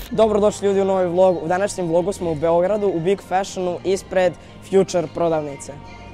Dobrodošli ljudi u novi vlog. U današnjem vlogu smo u Beogradu, u Big Fashionu, ispred Future prodavnice.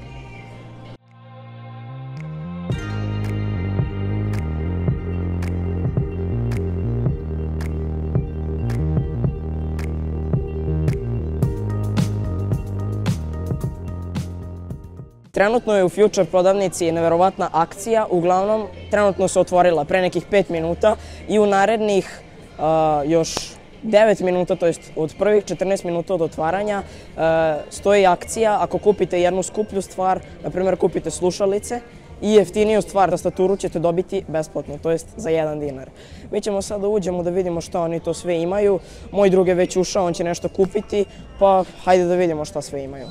Trenutno je u Future prodavnici neverovatna akcija, uglavnom trenutno se otvorila pre nekih 5 minuta i u narednih još 9 minuta, to jest od prvih 14 minuta od otvaranja, stoji akcija. Ako kupite jednu skuplju stvar, na primjer kupite slušalice i jeftiniju stvar, tastaturu ćete dobiti besplatno, to jest za 1 dinar. Mi ćemo sad da uđemo da vidimo šta oni to sve imaju. Moj drug je već ušao, on će nešto kupiti, pa hajde da vidimo šta sve imaju.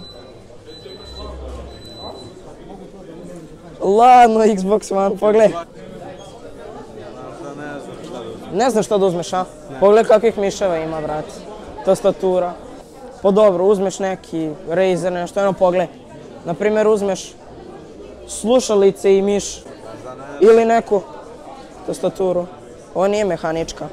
Ladno, Xbox One, pogledaj. Ne znaš šta da uzmeš, a? Pogledaj kakvih miševa ima, brate. Tastatura. Pa dobro, uzmeš neki Razer, nešto, jedno pogledaj. Naprimjer, uzmeš slušalice i miš. Ili neku tastaturu. Ovo nije mehanička.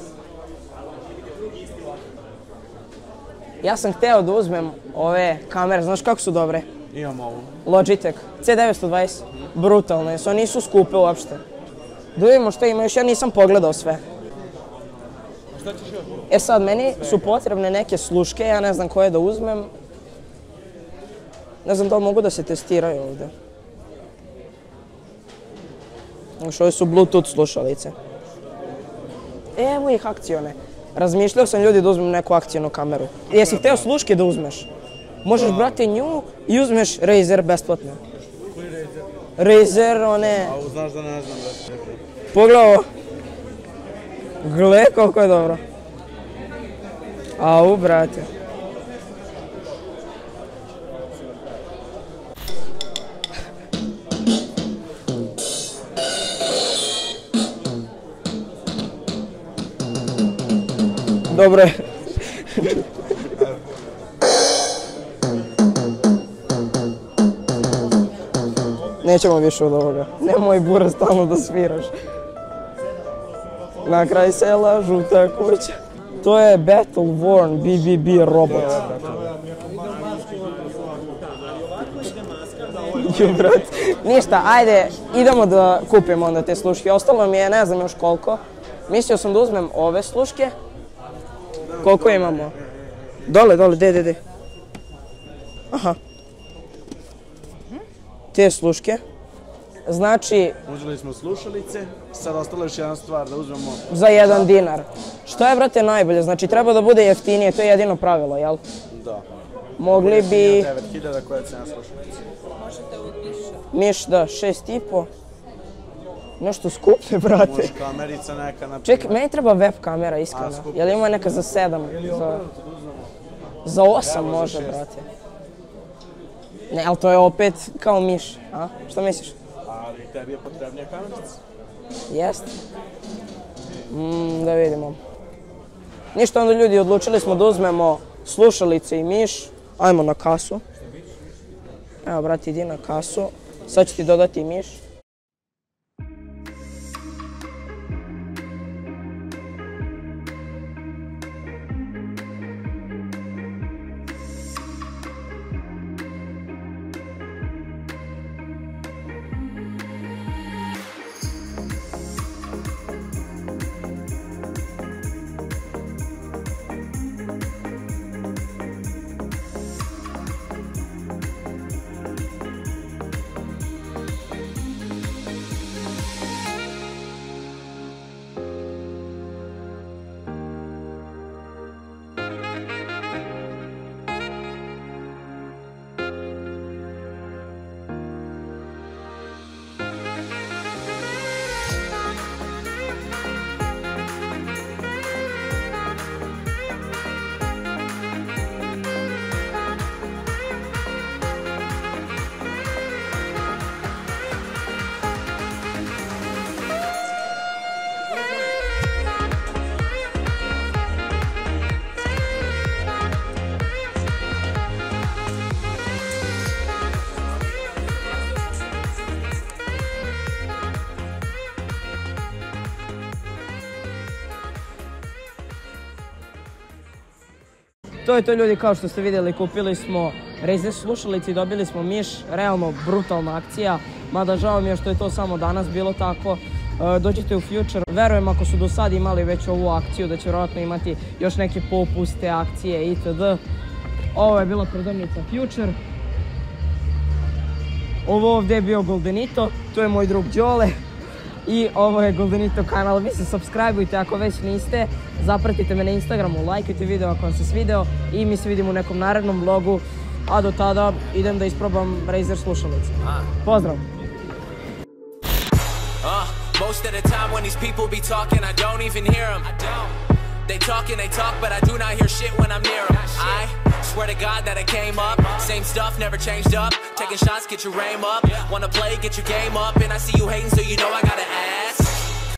Ja sam hteo da uzmem ove kamere, znaš kako su dobre? Imam ovu. Logitech C920. Brutalne su, nisu skupe uopšte. Da vidimo šta ima, još ja nisam pogledao sve. Šta ćeš još? E sad, meni su potrebne neke sluške, ja ne znam koje da uzmem. Ne znam da li mogu da se testiraju ovde. Znaš, ove su Bluetooth slušalice. Evo ih akcione. Razmišljao sam, ljudi, da uzmem neku akcijonu kameru. Jesi hteo sluške da uzmeš? Možeš, brate, nju i uzmeš Razer besplatno. Koji Razer? Razer, one... A znaš da ne znam, brate. Pogledaj ovo. Gle koliko je dobro. Au, brate. Dobro je. Nećemo više od ovoga. Nemoj bura stalno da sviraš. Na kraj sela, žuta kuća. To je Battle Worn BBB robot. Ništa, ajde, idemo da kupimo onda te sluške. Ostalo mi je, ne znam još koliko. Mislio sam da uzmem ove sluške. Koliko imamo? Dole, de. Aha. Te sluške. Znači... Uzeli smo slušalice, sad ostala još jedna stvar da uzmemo... Za 1 dinar. Što je, brate, najbolje? Znači, treba da bude jeftinije, to je jedino pravilo, jel? Da. Mogli bi... 9.000 koja je cena slušalice. Možete od miša. Miš, da, 6,5. Nešto skuplje, brate. Može kamerica neka na... Čekaj, meni treba web kamera, iskreno. Jel ima neka za 7? Za 8 može, brate. Ne, ali to je opet kao miš, a? Šta misliš? Ali tebi je potrebnija kamerica. Jest. Da vidimo. Ništa, onda ljudi, odlučili smo da uzmemo slušalice i miš. Ajmo na kasu. Evo, brate, idi na kasu. Sad ću ti dodati miš. To je to ljudi, kao što ste vidjeli, kupili smo Razer slušalice i dobili smo miš, realno brutalna akcija, mada žao mi je što je to samo danas bilo tako. Dođite u Future, verujem ako su do sad imali već ovu akciju da će vjerojatno imati još neke popuste, akcije itd. Ovo je bila prodavnica Future. Ovo ovdje je bio Goldenito, tu je moj drug Đole. I ovo je Goldenito kanal, vi se subscribeujte ako već niste, zapratite me na Instagramu, lajkajte video ako vam se svideo i mi se vidimo u nekom narednom vlogu, a do tada idem da isprobam Razer slušalice. Pozdrav! Most of the time when these people be talking, I don't even hear them. They talk, but I do not hear shit when I'm near them. I swear to God that I came up, same stuff, never changed up. Taking shots, get your aim up. Wanna play, get your game up. And I see you hating, so you know I gotta ask.